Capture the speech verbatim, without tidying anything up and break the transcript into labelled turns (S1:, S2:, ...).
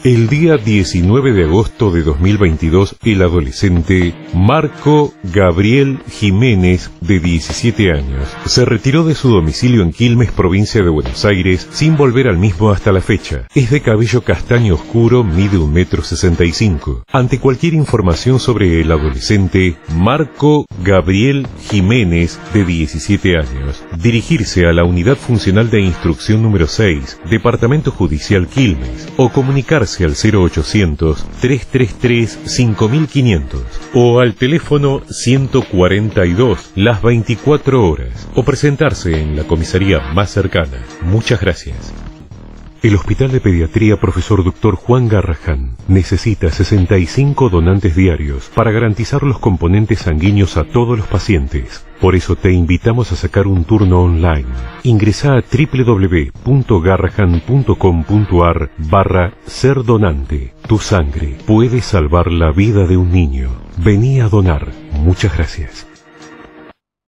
S1: El día diecinueve de agosto de dos mil veintidós, el adolescente Marco Gabriel Jiménez, de diecisiete años, se retiró de su domicilio en Quilmes, provincia de Buenos Aires, sin volver al mismo hasta la fecha. Es de cabello castaño oscuro, mide un metro sesenta y cinco. Ante cualquier información sobre el adolescente Marco Gabriel Jiménez, de diecisiete años, dirigirse a la Unidad Funcional de Instrucción número seis, Departamento Judicial Quilmes, o comunicarse al cero ochocientos, trescientos treinta y tres, cinco mil quinientos o al teléfono ciento cuarenta y dos las veinticuatro horas, o presentarse en la comisaría más cercana. Muchas gracias. El Hospital de Pediatría Profesor Doctor Juan Garrahan necesita sesenta y cinco donantes diarios para garantizar los componentes sanguíneos a todos los pacientes. Por eso te invitamos a sacar un turno online. Ingresa a w w w punto garrahan punto com punto a r barra ser donante. Tu sangre puede salvar la vida de un niño. Vení a donar. Muchas gracias.